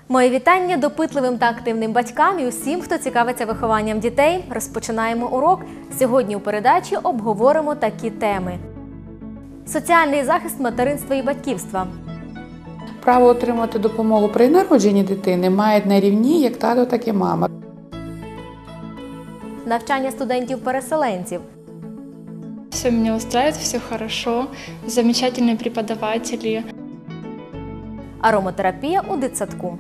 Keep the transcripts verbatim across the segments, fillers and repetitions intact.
Моє вітання допитливим та активним батькам і усім, хто цікавиться вихованням дітей. Розпочинаємо урок. Сьогодні у передачі обговоримо такі теми. Соціальний захист материнства і батьківства. Право отримати допомогу при народженні дитини мають на рівні як тато, так і мама. Навчання студентів-переселенців. Все меня устраивает, все хорошо, замечательные преподаватели. Ароматерапія у дитсадку.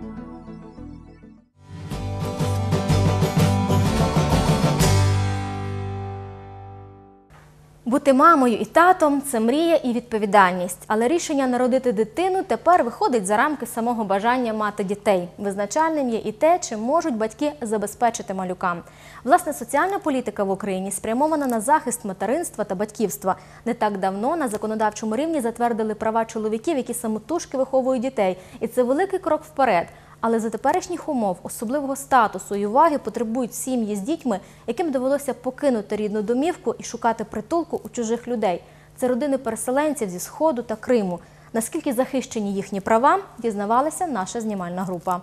Бути мамою і татом – це мрія і відповідальність. Але рішення народити дитину тепер виходить за рамки самого бажання мати дітей. Визначальним є і те, чи можуть батьки забезпечити малюка. Власне, соціальна політика в Україні спрямована на захист материнства та батьківства. Не так давно на законодавчому рівні затвердили права чоловіків, які самотужки виховують дітей. І це великий крок вперед. Але за теперішніх умов особливого статусу і уваги потребують сім'ї з дітьми, яким довелося покинути рідну домівку і шукати притулку у чужих людей. Це родини переселенців зі Сходу та Криму. Наскільки захищені їхні права, дізнавалася наша знімальна група.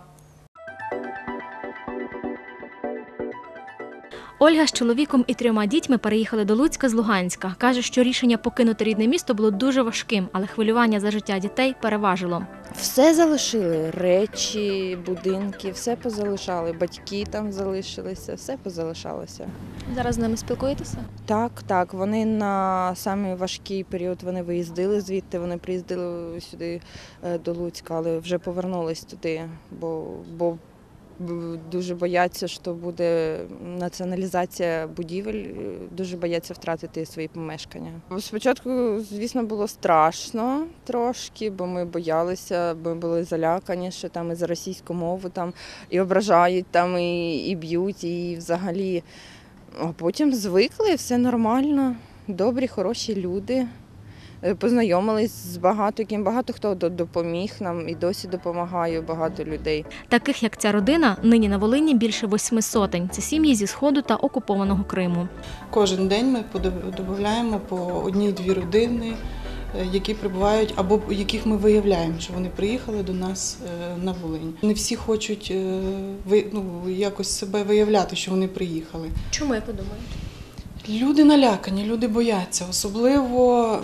Ольга з чоловіком і трьома дітьми переїхали до Луцька з Луганська. Каже, що рішення покинути рідне місто було дуже важким, але хвилювання за життя дітей переважило. Все залишили, речі, будинки, все позалишали, батьки там залишилися, все позалишалося. Зараз з ними спілкуєтеся? Так, так, вони на самий важкий період вони виїздили звідти, вони приїздили сюди до Луцька, але вже повернулись туди, бо, бо дуже бояться, що буде націоналізація будівель, дуже бояться втратити свої помешкання. Спочатку, звісно, було страшно трошки, бо ми боялися, ми були залякані, що там і за російську мову там і ображають, там і, і б'ють, і взагалі. А потім звикли, все нормально, добрі, хороші люди. Познайомились з багато ким, багато хто допоміг нам і досі допомагає, багато людей. Таких, як ця родина, нині на Волині більше восьми сотень. Це сім'ї зі Сходу та окупованого Криму. Кожен день ми додаємо по одній-дві родини, які прибувають, або яких ми виявляємо, що вони приїхали до нас на Волинь. Не всі хочуть ну, якось себе виявляти, що вони приїхали. Чому, як ви думаєте? Люди налякані, люди бояться, особливо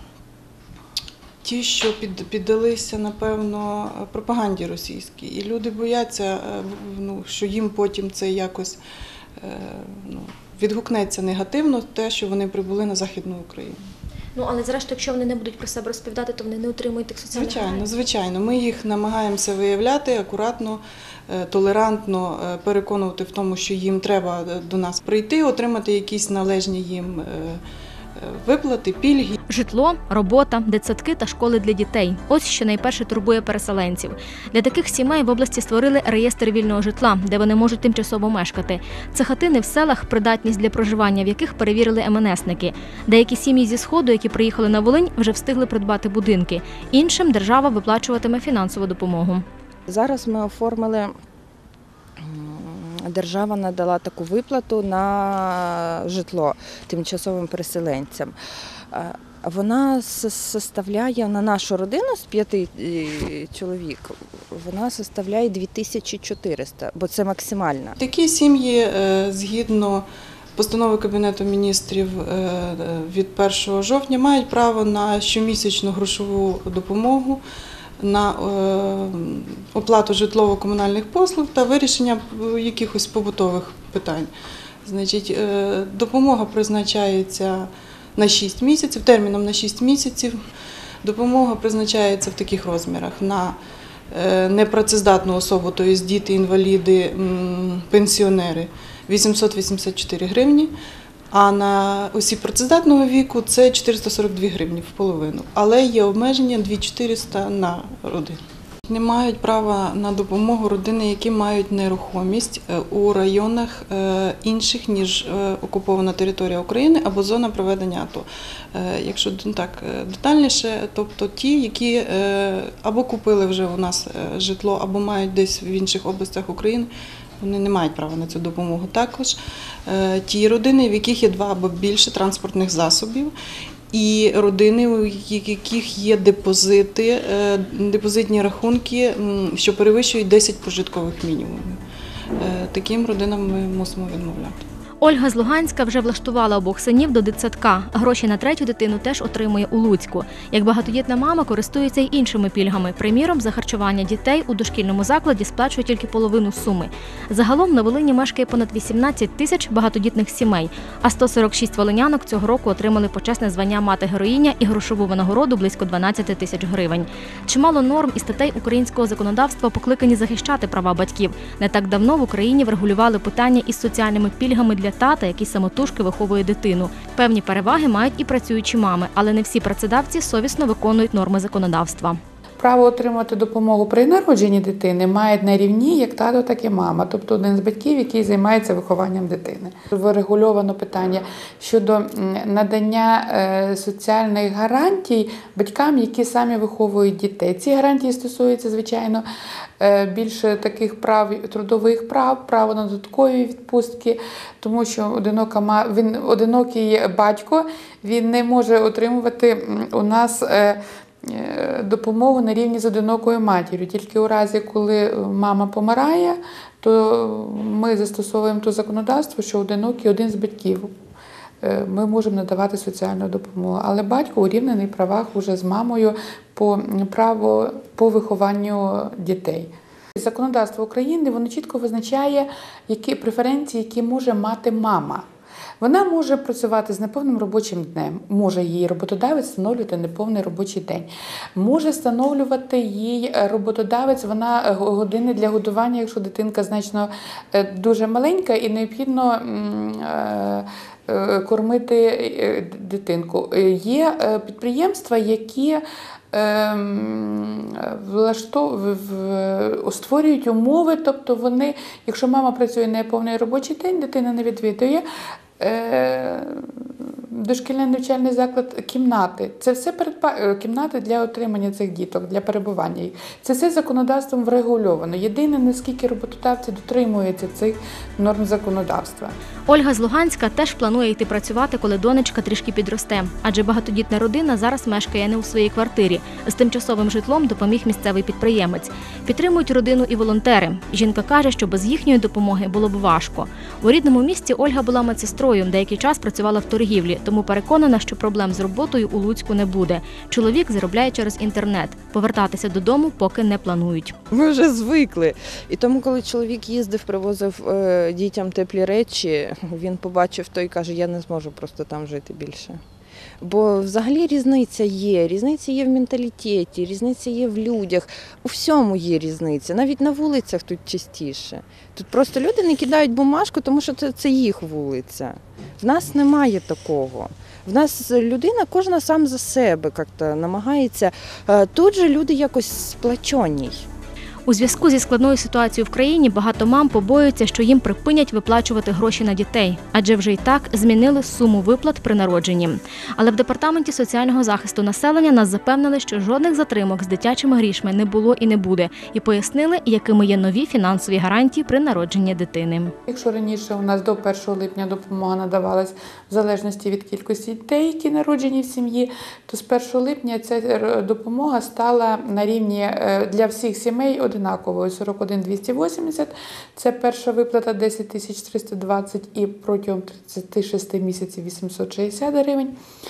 ті, що піддалися, напевно, пропаганді російській. І люди бояться, ну, що їм потім це якось ну, відгукнеться негативно, те, що вони прибули на Західну Україну. Ну, але зрештою, якщо вони не будуть про себе розповідати, то вони не отримують тих соціальних Звичайно, гарантій. звичайно. Ми їх намагаємося виявляти акуратно, толерантно, переконувати в тому, що їм треба до нас прийти, отримати якісь належні їм виплати, пільги. Житло, робота, дитсадки та школи для дітей. Ось що найперше турбує переселенців. Для таких сімей в області створили реєстр вільного житла, де вони можуть тимчасово мешкати. Це хатини в селах, придатність для проживання в яких перевірили ем ен есники. Деякі сім'ї зі Сходу, які приїхали на Волинь, вже встигли придбати будинки. Іншим держава виплачуватиме фінансову допомогу. Зараз ми оформили, держава надала таку виплату на житло тимчасовим переселенцям. Вона составляє, на нашу родину з п'яти чоловік, вона составляє дві тисячі чотириста, бо це максимально. Такі сім'ї, згідно постанови Кабінету міністрів від першого жовтня, мають право на щомісячну грошову допомогу, на оплату житлово-комунальних послуг та вирішення якихось побутових питань. Значить, допомога призначається на шість місяців, терміном на шість місяців. Допомога призначається в таких розмірах: на непрацездатну особу, тобто діти, інваліди, пенсіонери – вісімсот вісімдесят чотири гривні, а на осіб працездатного віку – це чотириста сорок дві гривні в половину. Але є обмеження дві тисячі чотириста на родину. Не мають права на допомогу родини, які мають нерухомість у районах інших, ніж окупована територія України або зона проведення АТО. Якщо так детальніше, тобто ті, які або купили вже у нас житло, або мають десь в інших областях України, вони не мають права на цю допомогу. Також ті родини, в яких є два або більше транспортних засобів, і родини, у яких є депозити, депозитні рахунки, що перевищують десять прожиткових мінімумів. Таким родинам ми мусимо відмовляти. Ольга з Луганська вже влаштувала обох синів до дитсадка. Гроші на третю дитину теж отримує у Луцьку. Як багатодітна мама користується й іншими пільгами. Приміром, за харчування дітей у дошкільному закладі сплачує тільки половину суми. Загалом на Волині мешкає понад вісімнадцять тисяч багатодітних сімей, а сто сорок шість волинянок цього року отримали почесне звання «Мати-героїня» і грошову винагороду близько дванадцять тисяч гривень. Чимало норм і статей українського законодавства покликані захищати права батьків. Не так давно в Україні врегулювали питання із соціальними пільгами для тата, який самотужки виховує дитину. Певні переваги мають і працюючі мами, але не всі працедавці совісно виконують норми законодавства. Право отримати допомогу при народженні дитини мають на рівні як тато, так і мама, тобто один з батьків, який займається вихованням дитини. Врегульовано питання щодо надання соціальних гарантій батькам, які самі виховують дітей. Ці гарантії стосуються, звичайно, більше таких прав, трудових прав, право на додаткові відпустки, тому що одинока, він, одинокий батько, він не може отримувати у нас допомогу на рівні з одинокою матір'ю. Тільки у разі, коли мама помирає, то ми застосовуємо то законодавство, що одинокий один з батьків. Ми можемо надавати соціальну допомогу. Але батько у рівнених правах уже з мамою по праву по вихованню дітей. Законодавство України, воно чітко визначає, які преференції, які може мати мама. Вона може працювати з неповним робочим днем, може її роботодавець встановлювати неповний робочий день, може встановлювати їй роботодавець вона години для годування, якщо дитинка значно дуже маленька і необхідно кормити дитинку. Є підприємства, які створюють умови, тобто вони, якщо мама працює неповний робочий день, дитина не відвідує дошкільний навчальний заклад, кімнати. Це все передба... кімнати для отримання цих діток, для перебування їх. Це все законодавством врегульовано. Єдине, наскільки роботодавці дотримуються цих норм законодавства. Ольга з Луганська теж планує йти працювати, коли донечка трішки підросте. Адже багатодітна родина зараз мешкає не у своїй квартирі. З тимчасовим житлом допоміг місцевий підприємець. Підтримують родину і волонтери. Жінка каже, що без їхньої допомоги було б важко. У рідному місті Ольга була медсестрою, деякий час працювала в торгівлі, тому переконана, що проблем з роботою у Луцьку не буде. Чоловік заробляє через інтернет. Повертатися додому поки не планують. Ми вже звикли. І тому, коли чоловік їздив, привозив е, дітям теплі речі, він побачив то і каже, я не зможу просто там жити більше. Бо взагалі різниця є. Різниця є в менталітеті, різниця є в людях. У всьому є різниця. Навіть на вулицях тут частіше. Тут просто люди не кидають бумажку, тому що це, це їх вулиця. В нас немає такого. В нас людина кожна сам за себе як-то намагається. Тут же люди якось сплачені. У зв'язку зі складною ситуацією в країні багато мам побоюються, що їм припинять виплачувати гроші на дітей, адже вже й так змінили суму виплат при народженні. Але в Департаменті соціального захисту населення нас запевнили, що жодних затримок з дитячими грішми не було і не буде, і пояснили, якими є нові фінансові гарантії при народженні дитини. Якщо раніше у нас до першого липня допомога надавалась в залежності від кількості дітей, які народжені в сім'ї, то з першого липня ця допомога стала на рівні для всіх сімей одинаковою. сорок один двісті вісімдесят – це перша виплата десять тисяч триста двадцять і протягом тридцяти шести місяців вісімсот шістдесят гривень.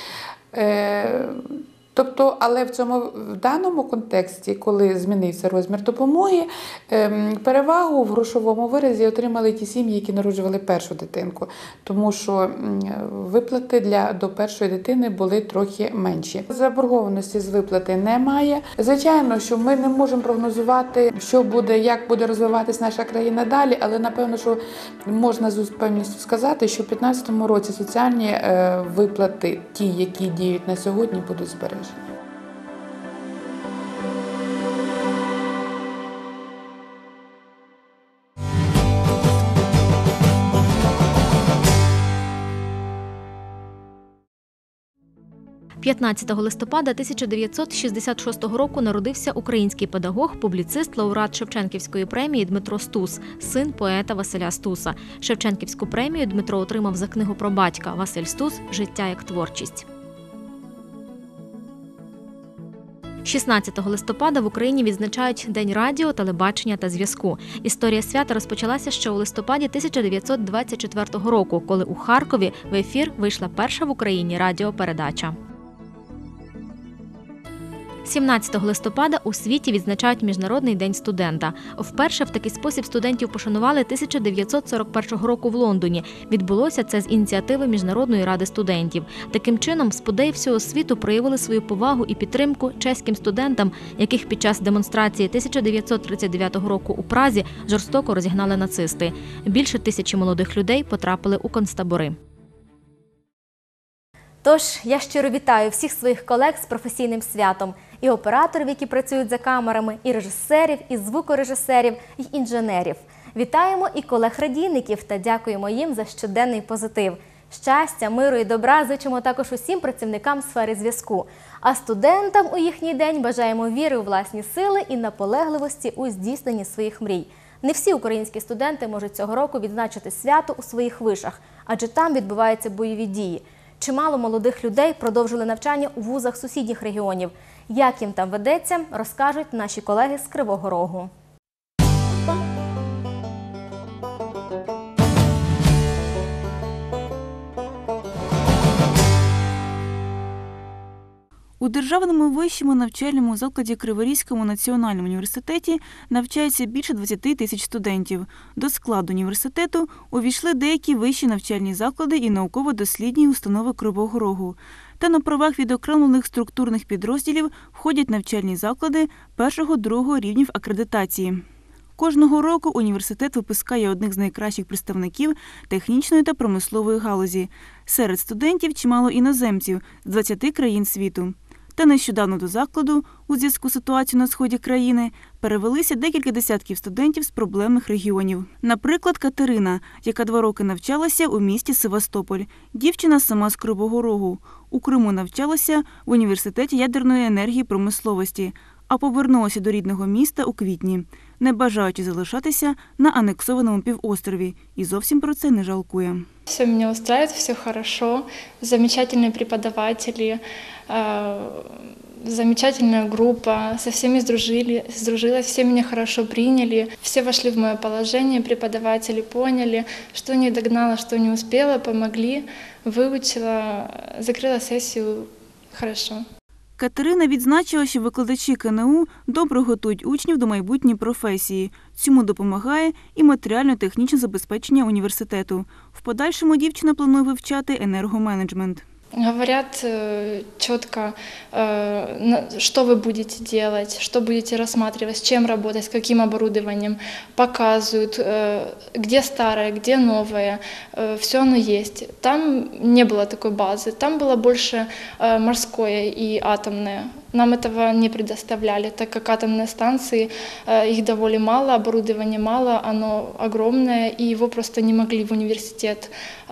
Тобто, але в цьому в даному контексті, коли змінився розмір допомоги, перевагу в грошовому виразі отримали ті сім'ї, які народжували першу дитинку, тому що виплати для до першої дитини були трохи менші. Заборгованості з виплати немає. Звичайно, що ми не можемо прогнозувати, що буде, як буде розвиватись наша країна далі, але напевно, що можна з впевненістю сказати, що в дві тисячі п'ятнадцятому році соціальні виплати, ті, які діють на сьогодні, будуть збережені. п'ятнадцятого листопада тисяча дев'ятсот шістдесят шостого року народився український педагог, публіцист, лауреат Шевченківської премії Дмитро Стус, син поета Василя Стуса. Шевченківську премію Дмитро отримав за книгу про батька «Василь Стус. Життя як творчість». шістнадцятого листопада в Україні відзначають День радіо, телебачення та зв'язку. Історія свята розпочалася ще у листопаді тисяча дев'ятсот двадцять четвертого року, коли у Харкові в ефір вийшла перша в Україні радіопередача. сімнадцятого листопада у світі відзначають Міжнародний день студента. Вперше в такий спосіб студентів пошанували тисяча дев'ятсот сорок першого року в Лондоні. Відбулося це з ініціативи Міжнародної ради студентів. Таким чином, спудеї всього світу проявили свою повагу і підтримку чеським студентам, яких під час демонстрації тисяча дев'ятсот тридцять дев'ятого року у Празі жорстоко розігнали нацисти. Більше тисячі молодих людей потрапили у концтабори. Тож, я щиро вітаю всіх своїх колег з професійним святом. І операторів, які працюють за камерами, і режисерів, і звукорежисерів, і інженерів. Вітаємо і колег-радійників та дякуємо їм за щоденний позитив. Щастя, миру і добра зичимо також усім працівникам сфери зв'язку. А студентам у їхній день бажаємо віри у власні сили і наполегливості у здійсненні своїх мрій. Не всі українські студенти можуть цього року відзначити свято у своїх вишах, адже там відбуваються бойові дії. Чимало молодих людей продовжили навчання у вузах сусідніх регіонів. Як їм там ведеться, розкажуть наші колеги з Кривого Рогу. У Державному вищому навчальному закладі Криворізькому національному університеті навчається більше двадцяти тисяч студентів. До складу університету увійшли деякі вищі навчальні заклади і науково-дослідні установи Кривого Рогу. Та на правах відокремлених структурних підрозділів входять навчальні заклади першого-другого рівнів акредитації. Кожного року університет випускає одних з найкращих представників технічної та промислової галузі. Серед студентів чимало іноземців з двадцяти країн світу. Та нещодавно до закладу, у зв'язку з ситуацією на сході країни, перевелися декілька десятків студентів з проблемних регіонів. Наприклад, Катерина, яка два роки навчалася у місті Севастополь. Дівчина сама з Кривого Рогу. У Криму навчалася в університеті ядерної енергії і промисловості, а повернулася до рідного міста у квітні, не бажаючи залишатися на анексованому півострові, і зовсім про це не жалкує. Все меня устраивает, все хорошо, замечательные преподаватели, э, замечательная группа, со всеми сдружили, сдружилась, все меня хорошо приняли, все вошли в мое положение, преподаватели поняли, что не догнала, что не успела, помогли, выучила, закрыла сессию хорошо. Катерина відзначила, що викладачі КНУ добре готують учнів до майбутньої професії. Цьому допомагає і матеріально-технічне забезпечення університету. В подальшому дівчина планує вивчати енергоменеджмент. Говорят четко, что вы будете делать, что будете рассматривать, с чем работать, с каким оборудованием. Показывают, где старое, где новое. Все оно есть. Там не было такой базы. Там было больше морское и атомное. Нам этого не предоставляли, так как атомные станции, их довольно мало, оборудования мало, оно огромное, и его просто не могли в университет,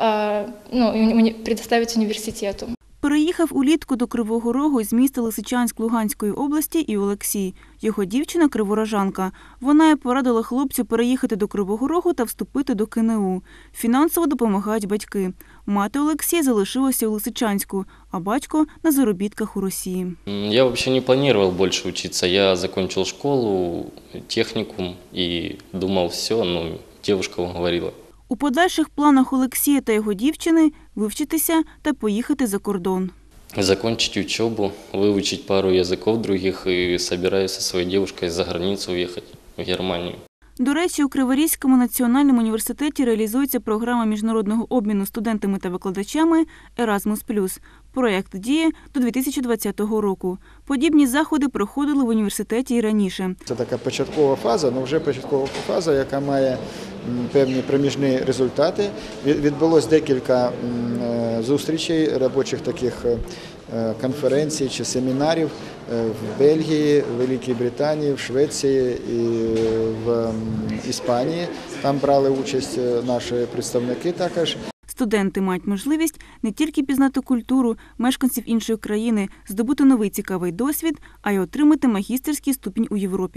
ну, предоставить университету. Переїхав улітку до Кривого Рогу з міста Лисичанськ Луганської області і Олексій. Його дівчина – криворожанка. Вона й порадила хлопцю переїхати до Кривого Рогу та вступити до КНУ. Фінансово допомагають батьки. Мати Олексія залишилася у Лисичанську, а батько – на заробітках у Росії. Я взагалі не планував більше вчитися. Я закінчив школу, технікум і думав, все, ну, дівчинка говорила. У подальших планах Олексія та його дівчини – вивчитися та поїхати за кордон. Закончить учебу, вивчити пару язиків других і збираюся зі своєю дівчиною за границю їхати в Германію. До речі, у Криворізькому національному університеті реалізується програма міжнародного обміну студентами та викладачами «Еразмус плюс». Проєкт діє до дві тисячі двадцятого року. Подібні заходи проходили в університеті і раніше. Це така початкова фаза, але вже початкова фаза, яка має певні проміжні результати. Відбулось декілька зустрічей, робочих таких конференцій чи семінарів в Бельгії, в Великій Британії, в Швеції і в Іспанії. Там брали участь наші представники також. Студенти мають можливість не тільки пізнати культуру мешканців іншої країни, здобути новий цікавий досвід, а й отримати магістерський ступінь у Європі.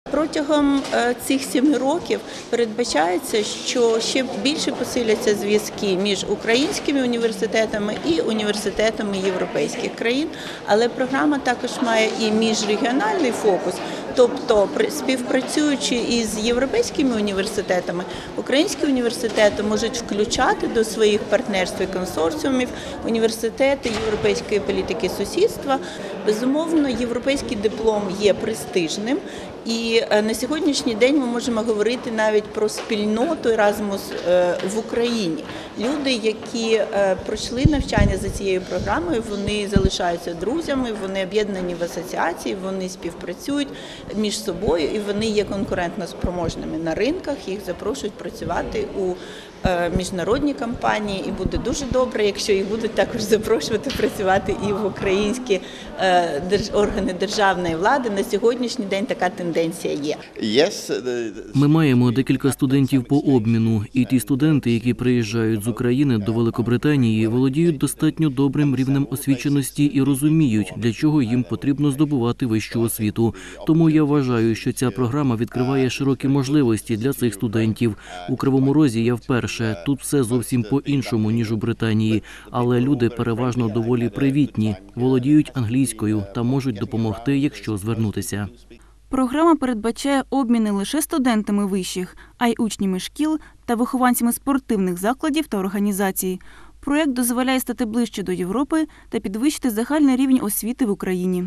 Протягом цих семи років передбачається, що ще більше посиляться зв'язки між українськими університетами і університетами європейських країн, але програма також має і міжрегіональний фокус, тобто співпрацюючи із європейськими університетами, українські університети можуть включати до своїх партнерств і консорціумів університети європейської політики сусідства. Безумовно, європейський диплом є престижним. І на сьогоднішній день ми можемо говорити навіть про спільноту Erasmus в Україні. Люди, які пройшли навчання за цією програмою, вони залишаються друзями, вони об'єднані в асоціації, вони співпрацюють між собою і вони є конкурентно спроможними на ринках, їх запрошують працювати у міжнародні компанії, і буде дуже добре, якщо їх будуть також запрошувати працювати і в українські органи державної влади. На сьогоднішній день така тенденція є. Ми маємо декілька студентів по обміну, і ті студенти, які приїжджають з України до Великобританії, володіють достатньо добрим рівнем освіченості і розуміють, для чого їм потрібно здобувати вищу освіту. Тому я вважаю, що ця програма відкриває широкі можливості для цих студентів. У Кривому Розі я вперше. Тут все зовсім по-іншому, ніж у Британії, але люди переважно доволі привітні, володіють англійською та можуть допомогти, якщо звернутися. Програма передбачає обмін не лише студентами вищих, а й учнями шкіл та вихованцями спортивних закладів та організацій. Проєкт дозволяє стати ближче до Європи та підвищити загальний рівень освіти в Україні.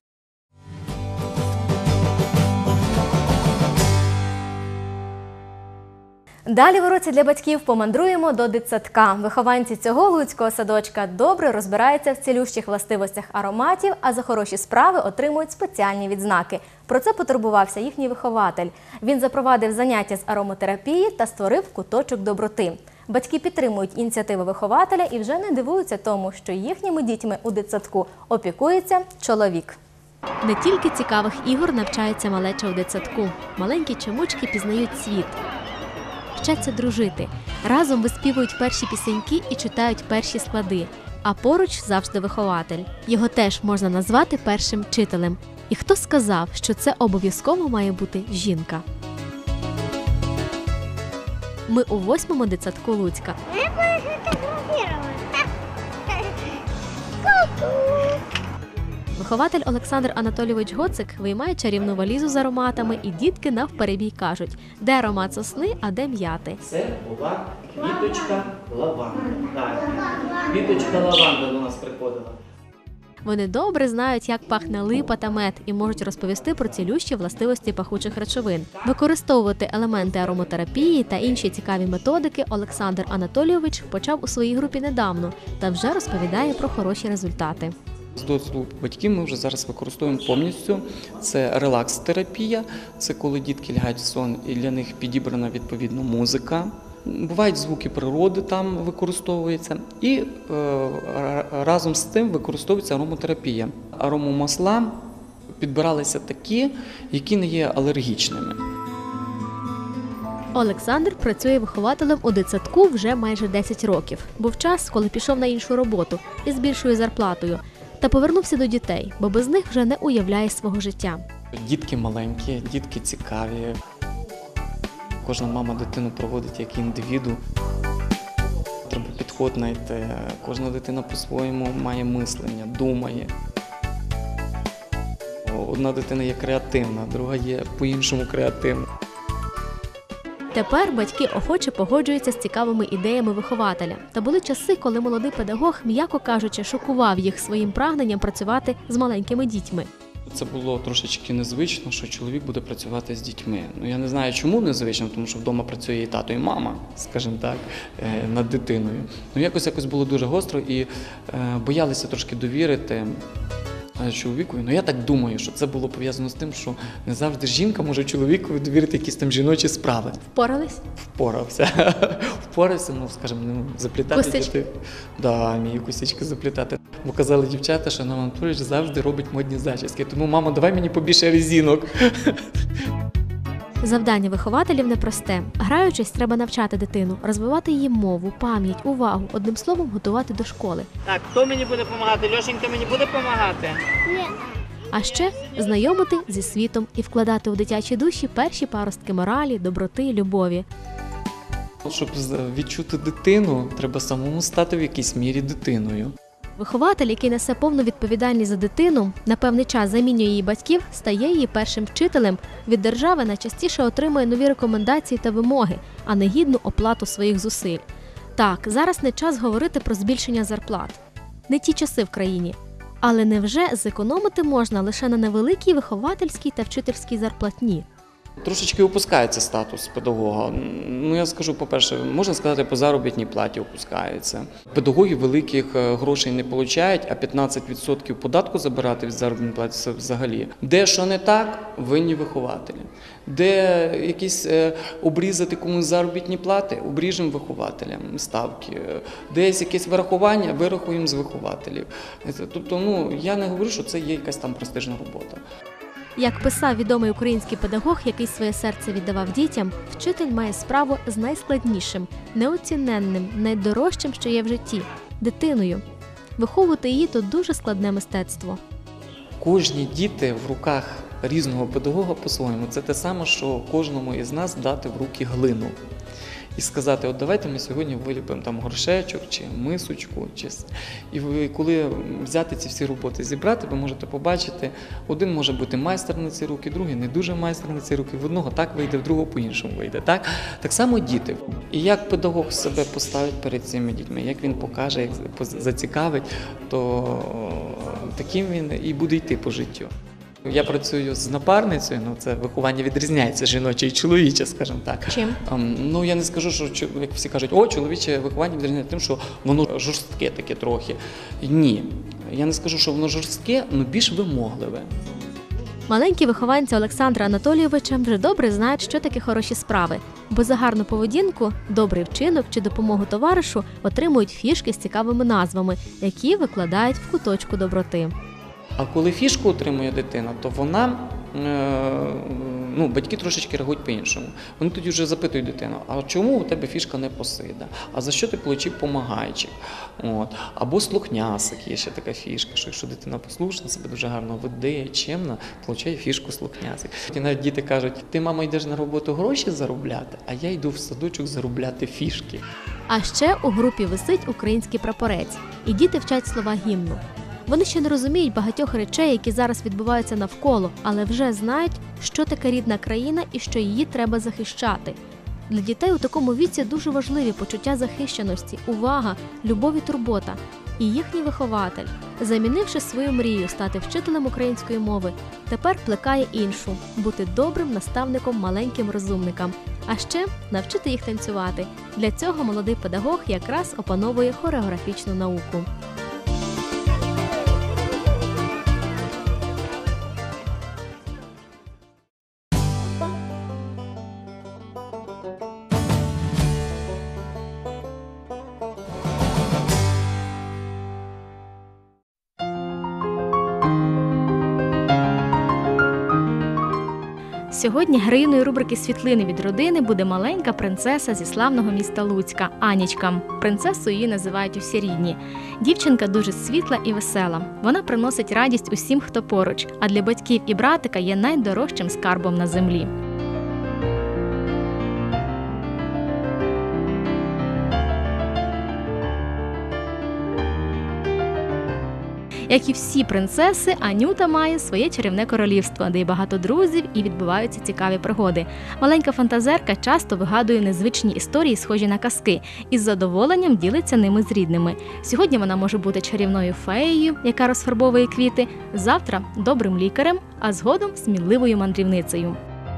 Далі в уроці для батьків помандруємо до дитсадка. Вихованці цього луцького садочка добре розбираються в цілющих властивостях ароматів, а за хороші справи отримують спеціальні відзнаки. Про це потурбувався їхній вихователь. Він запровадив заняття з ароматерапії та створив куточок доброти. Батьки підтримують ініціативи вихователя і вже не дивуються тому, що їхніми дітьми у дитсадку опікується чоловік. Не тільки цікавих ігор навчається малеча у дитсадку. Маленькі чомучки пізнають світ. Вчаться дружити. Разом виспівують перші пісеньки і читають перші склади. А поруч завжди вихователь. Його теж можна назвати першим вчителем. І хто сказав, що це обов'язково має бути жінка? Ми у восьмому дитсадку Луцька. Вихователь Олександр Анатолійович Гоцик виймає чарівну валізу з ароматами, і дітки навперебій кажуть, де аромат сосни, а де м'яти. Це була квіточка лаванди. Так, квіточка лаванди до нас приходила. Вони добре знають, як пахне липа та мед, і можуть розповісти про цілющі властивості пахучих речовин. Використовувати елементи ароматерапії та інші цікаві методики Олександр Анатолійович почав у своїй групі недавно та вже розповідає про хороші результати. З досвіду батьків ми вже зараз використовуємо повністю. Це релакс-терапія, це коли дітки лягають в сон і для них підібрана відповідно музика. Бувають звуки природи, там використовується. І е, разом з тим використовується ароматерапія. Аромамасла підбиралися такі, які не є алергічними. Олександр працює вихователем у дитсадку вже майже десять років. Був час, коли пішов на іншу роботу із більшою зарплатою. Та повернувся до дітей, бо без них вже не уявляє свого життя. Дітки маленькі, дітки цікаві. Кожна мама дитину проводить як індивіду. Треба підход знайти. Кожна дитина по-своєму має мислення, думає. Одна дитина є креативна, друга є по-іншому креативна. Тепер батьки охоче погоджуються з цікавими ідеями вихователя. Та були часи, коли молодий педагог, м'яко кажучи, шокував їх своїм прагненням працювати з маленькими дітьми. Це було трошечки незвично, що чоловік буде працювати з дітьми. Ну, я не знаю, чому незвично, тому що вдома працює і тато, і мама, скажімо так, над дитиною. Ну, якось якось було дуже гостро і е, боялися трошки довірити чоловікові. Ну, я так думаю, що це було пов'язано з тим, що не завжди жінка може чоловікові довірити якісь там жіночі справи. Впорались? Впорався. Впорався, ну, скажімо, ну, заплітати Косички? дітей. Да, вмію косички заплітати. Бо казали дівчата, що Іван Анатолійович завжди робить модні зачіски. Тому, мамо, давай мені побільше резинок. Завдання вихователів непросте. Граючись, треба навчати дитину, розвивати її мову, пам'ять, увагу, одним словом, готувати до школи. Так, хто мені буде допомагати? Льошенька мені буде допомагати? Ні. А ще знайомити зі світом і вкладати у дитячі душі перші паростки моралі, доброти, любові. Щоб відчути дитину, треба самому стати в якійсь мірі дитиною. Вихователь, який несе повну відповідальність за дитину, на певний час замінює її батьків, стає її першим вчителем. Від держави найчастіше отримує нові рекомендації та вимоги, а не гідну оплату своїх зусиль. Так, зараз не час говорити про збільшення зарплат. Не ті часи в країні. Але невже зекономити можна лише на невеликій виховательській та вчительській зарплатні? Трошечки опускається статус педагога. Ну, я скажу, по-перше, можна сказати, по заробітній платі опускається. Педагоги великих грошей не отримують, а п'ятнадцять відсотків податку забирати від заробітної плати – це взагалі. Де що не так, винні вихователі. Де якісь обрізати комусь заробітні плати, обріжемо вихователям ставки. Десь якесь вирахування, вирахуємо з вихователів. Тобто, ну, я не говорю, що це є якась там престижна робота. Як писав відомий український педагог, який своє серце віддавав дітям, вчитель має справу з найскладнішим, неоціненним, найдорожчим, що є в житті – дитиною. Виховувати її – то дуже складне мистецтво. Кожні діти в руках різного педагога по-своєму. Це те саме, що кожному із нас дати в руки глину. І сказати, от давайте ми сьогодні виліпимо там горшечок, чи мисочку. Чи... І ви, коли взяти ці всі роботи, зібрати, ви можете побачити, один може бути майстер на ці руки, другий не дуже майстер на ці руки. В одного так вийде, в другого по-іншому вийде. Так? Так само діти. І як педагог себе поставить перед цими дітьми, як він покаже, як зацікавить, то таким він і буде йти по життю. Я працюю з напарницею, ну це виховання відрізняється, жіноче і чоловіче, скажімо так. Чим? Ну я не скажу, що, як всі кажуть, о, чоловіче виховання відрізняється тим, що воно жорстке таке трохи. Ні, я не скажу, що воно жорстке, але більш вимогливе. Маленькі вихованці Олександра Анатолійовича вже добре знають, що таке хороші справи. Бо за гарну поведінку, добрий вчинок чи допомогу товаришу отримують фішки з цікавими назвами, які викладають в куточку доброти. А коли фішку отримує дитина, то вона, ну, батьки трошечки реагують по-іншому. Вони тоді вже запитують дитину, а чому у тебе фішка не посида? А за що ти отримав помагайчик? От. Або слухнясик, є ще така фішка, що якщо дитина послушна, себе дуже гарно веде, чемна, отримує фішку слухнясик. І навіть діти кажуть, ти, мама, йдеш на роботу гроші заробляти, а я йду в садочок заробляти фішки. А ще у групі висить український прапорець, і діти вчать слова гімну. Вони ще не розуміють багатьох речей, які зараз відбуваються навколо, але вже знають, що таке рідна країна і що її треба захищати. Для дітей у такому віці дуже важливі почуття захищеності, увага, любов і турбота. І їхній вихователь, замінивши свою мрію стати вчителем української мови, тепер плекає іншу – бути добрим наставником маленьким розумникам. А ще навчити їх танцювати. Для цього молодий педагог якраз опановує хореографічну науку. Сьогодні героїною рубрики «Світлини від родини» буде маленька принцеса зі славного міста Луцька – Анічка. Принцесою її називають усі рідні. Дівчинка дуже світла і весела. Вона приносить радість усім, хто поруч, а для батьків і братика є найдорожчим скарбом на землі. Як і всі принцеси, Анюта має своє чарівне королівство, де є багато друзів і відбуваються цікаві пригоди. Маленька фантазерка часто вигадує незвичні історії, схожі на казки, і з задоволенням ділиться ними з рідними. Сьогодні вона може бути чарівною феєю, яка розфарбовує квіти, завтра – добрим лікарем, а згодом – сміливою мандрівницею.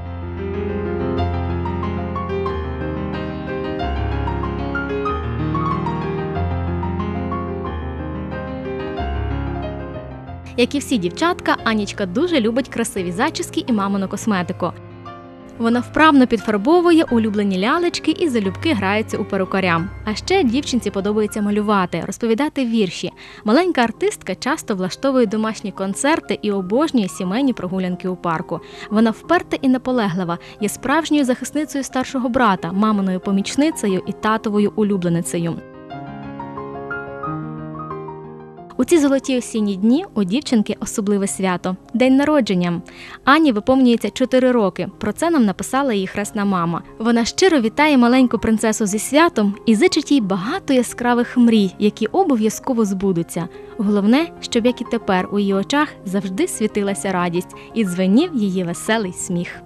Як і всі дівчатка, Анічка дуже любить красиві зачіски і мамину косметику. Вона вправно підфарбовує улюблені лялечки і залюбки грається у перукаря. А ще дівчинці подобається малювати, розповідати вірші. Маленька артистка часто влаштовує домашні концерти і обожнює сімейні прогулянки у парку. Вона вперта і наполеглива, є справжньою захисницею старшого брата, маминою помічницею і татовою улюбленицею. У ці золоті осінні дні у дівчинки особливе свято – день народження. Ані виповнюється чотири роки. Про це нам написала її хресна мама. Вона щиро вітає маленьку принцесу зі святом і зичить їй багато яскравих мрій, які обов'язково збудуться. Головне, щоб, як і тепер, у її очах завжди світилася радість і дзвенів її веселий сміх.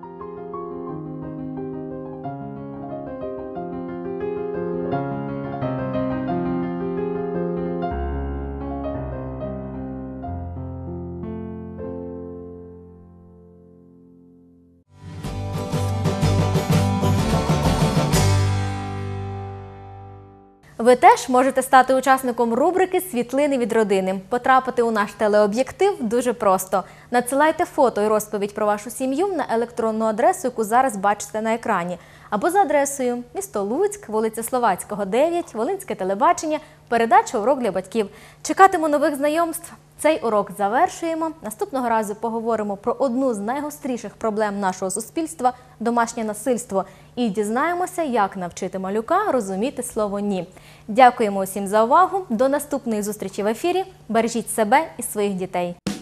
Ви теж можете стати учасником рубрики «Світлини від родини». Потрапити у наш телеоб'єктив дуже просто. Надсилайте фото і розповідь про вашу сім'ю на електронну адресу, яку зараз бачите на екрані. Або за адресою місто Луцьк, вулиця Словацького, дев'ять, Волинське телебачення, передача «Урок для батьків». Чекатиму нових знайомств. Цей урок завершуємо. Наступного разу поговоримо про одну з найгостріших проблем нашого суспільства – домашнє насильство. І дізнаємося, як навчити малюка розуміти слово «ні». Дякуємо усім за увагу. До наступної зустрічі в ефірі. Бережіть себе і своїх дітей.